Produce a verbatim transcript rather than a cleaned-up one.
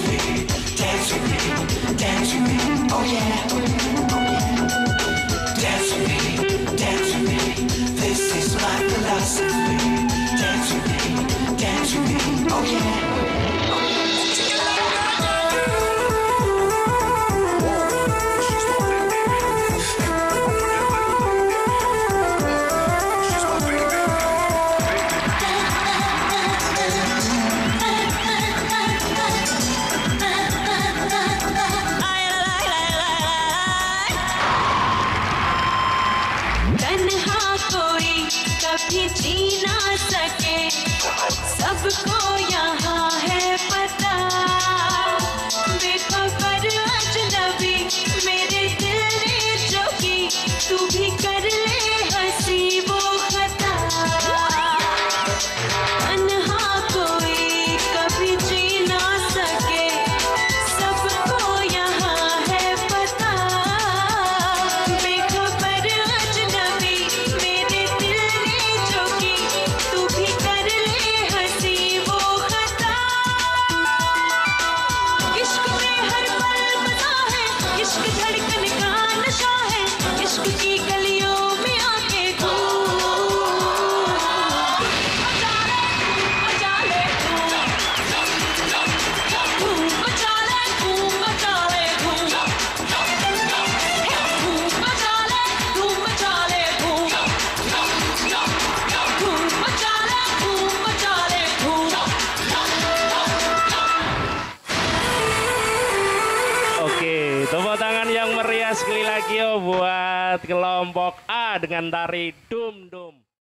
me, dance with me, dance with me, oh yeah, oh yeah. Dance with me, dance with me, this is my philosophy. Dance with me, dance with me, oh yeah. कभी जी ना सके, सबको यहाँ है पता। बेखबर अजनबी मेरे दिल ने जो की, तू भी कर ले हंसी वो खता। तन्हा कोई कभी जी ना सके, सबको यहाँ है पता। बेखबर अजनबी मेरे दिल ने जो की, तू भी कर ले हंसी वो खता। इश्क में हर पल मजा है, इश्क धड़कन का नशा है, इश्क की गलियों में आके घूम। मचा ले मचा ले घूम, घूम मचा ले घूम मचा ले घूम, घूम मचा ले घूम मचा ले घूम, घूम मचा ले घूम मचा ले घूम। Oke, tepuk tangan yang meriah sekali lagi yo buat kelompok A dengan tari Dum Dum.